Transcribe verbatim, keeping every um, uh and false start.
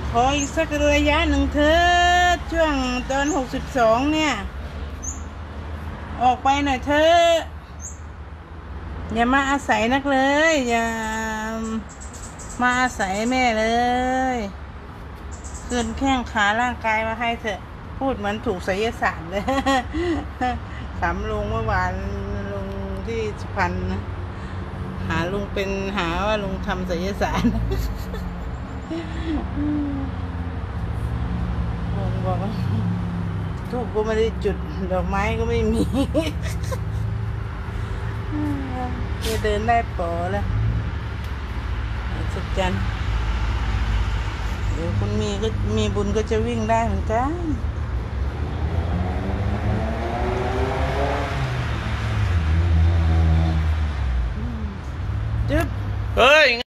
ขออีกสักระยะหนึ่งเถิดช่วงตอนหกสิบสองเนี่ยออกไปหน่อยเถอะอย่ามาอาศัยนักเลยอย่ามาอาศัยแม่เลยเกินแข้งขาร่างกายมาให้เถอะพูดเหมือนถูกไสยศาสตร์เลยขำลุงเมื่อวานลุงที่สุพรรณหาลุงเป็นหาว่าลุงทำไสยศาสตร์ลุงบอกว่าทูบก็ไม่ได้จุดดอกไม้ก็ไม่มีจะเดินได้ปอแล้วสุดจันเดี๋ยวคุณมีก็มีบุญก็จะวิ่งได้เหมือนกันจึ๊บเฮ้ย